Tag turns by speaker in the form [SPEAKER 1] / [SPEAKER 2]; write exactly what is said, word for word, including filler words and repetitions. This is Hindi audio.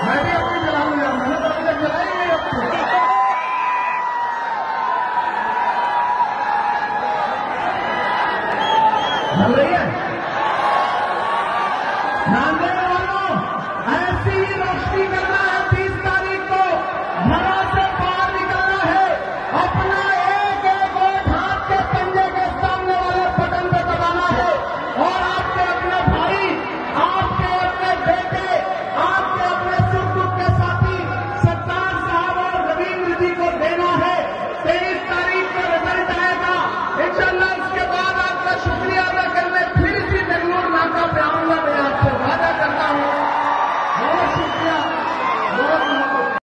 [SPEAKER 1] मैं भी अपनी जलाऊंगा, मैंने तो अभी तक जलाई नहीं अपनी। चल रही है।